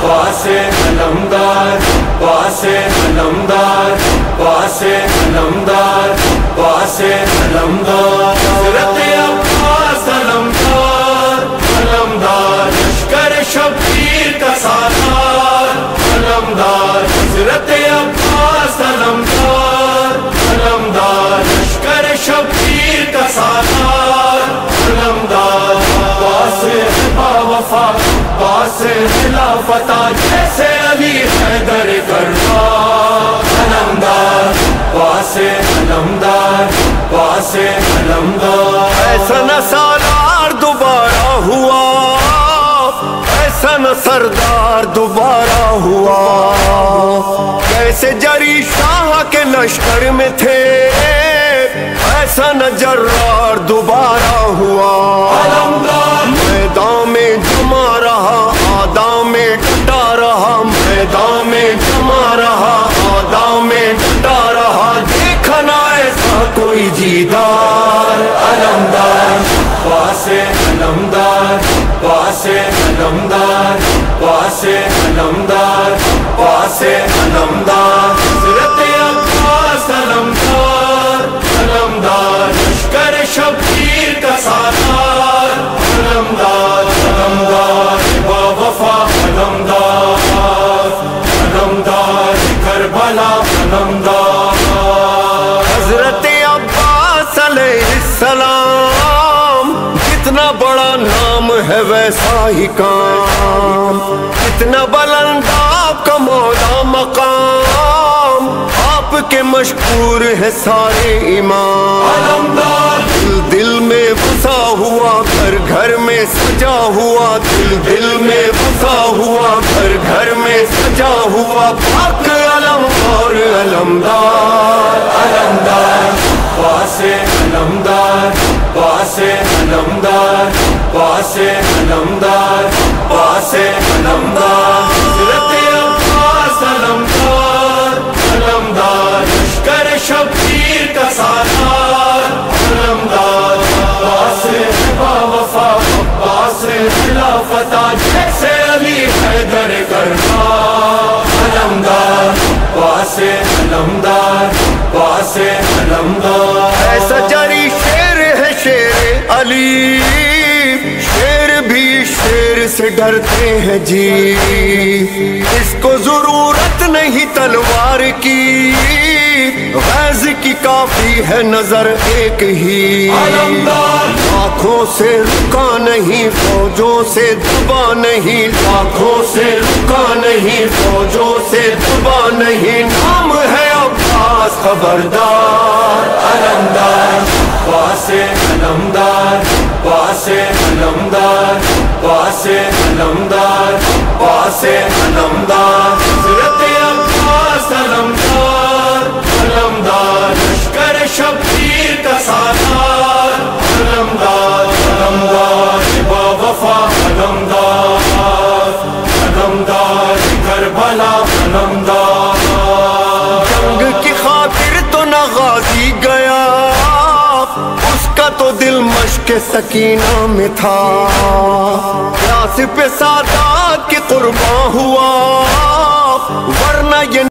پاسے علمدار پاسے علمدار پاسے علمدار پاسے علمدار حضرت عباس علمدار علمدار لشکر شبیر کا سالار علمدار حضرت عباس علمدار علمدار لشکر شبیر کا سالار علمدار پاسے باوفا پاسے خلافت جیسے علی حیدر کربلا علمدار پاسے علمدار پاسے علمدار ایسا نہ سالار دوبارہ ہوا ایسا نہ سردار دوبارہ ہوا کیسے جری شاہ کے لشکر میں تھے ایسا نہ جرار دوبارہ ہوا علمدار میدان میں جمع رہا آداں میں ڈٹا رہا میدان میں جمع رہا آداں میں ڈٹا رہا دیکھا نہ ایسا کوئی جیدار علمدار پاسے علمدار پاسے علمدار پاسے علمدار پاسے علمدار حضرت عباس علمدار علمدار لشکر شبیر کا سالار علمدار علمدار باوفا علمدار علمدار کربلا علمدار حضرت عباس علیہ السلام جتنا بڑا نام ہے ویسا ہی کام جتنا بلند آپ کا مولا مقام آپ کے مشکور ہے سارے امام علمدار دل دل میں بسا ہوا گھر گھر میں سجا ہوا دل دل میں بسا ہوا گھر گھر میں سجا ہوا پاک علم اور علمدار علمدار پاسے علمدار پاسے علمدار پاسے علمدار پاسے علمدار حضرت عباس علمدار علمدار لشکر شبیر کا سالار علمدار پاسے باوفا پاسے خلافت جیسے علی حیدر کربلا علمدار پاسے علمدار پاسے علمدار ایسا جاری شیر ہے شیر علی شیر بھی شیر سے ڈرتے ہیں جی اس کو ضرورت نہیں تلوار کی غیظ کی کافی ہے نظر ایک ہی علمدار آنکھوں سے رکا نہیں فوجوں سے دبا نہیں آنکھوں سے رکا نہیں فوجوں سے دبا نہیں نام ہے عباس خبردار علمدار پاسے علمدار پاسے علمدار پاسے علمدار پاسے علمدار حضرت عباس علمدار علمدار لشکر شبیر کا سالار علمدار علمدار باوفا علمدار علمدار کربلا علمدار جنگ کی خاطر تو نہ غازی گیا اس کا تو دل مشق سکینہ میں تھا پیاس پہ سادات کی قرباں ہوا ورنہ یہ